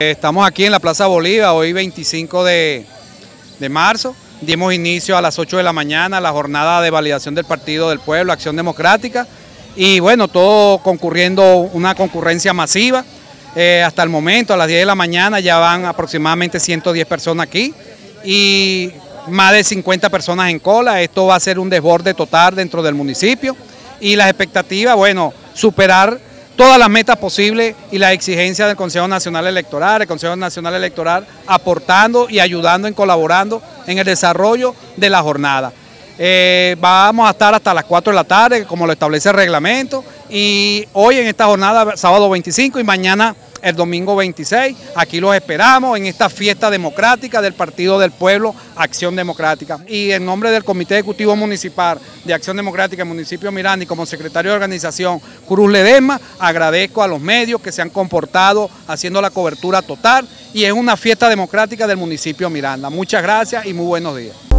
Estamos aquí en la Plaza Bolívar, hoy 25 de marzo. Dimos inicio a las 8 de la mañana a la jornada de validación del Partido del Pueblo, Acción Democrática. Y bueno, todo concurriendo, una concurrencia masiva. Hasta el momento, a las 10 de la mañana, ya van aproximadamente 110 personas aquí y más de 50 personas en cola. Esto va a ser un desborde total dentro del municipio y las expectativas, bueno, superar todas las metas posibles y las exigencias del Consejo Nacional Electoral, el Consejo Nacional Electoral aportando y ayudando y colaborando en el desarrollo de la jornada. Vamos a estar hasta las 4 de la tarde, como lo establece el reglamento, y hoy en esta jornada, sábado 25 y mañana el domingo 26, aquí los esperamos en esta fiesta democrática del Partido del Pueblo, Acción Democrática. Y en nombre del Comité Ejecutivo Municipal de Acción Democrática, municipio Miranda, y como secretario de organización Cruz Ledesma, agradezco a los medios que se han comportado haciendo la cobertura total, y es una fiesta democrática del municipio Miranda. Muchas gracias y muy buenos días.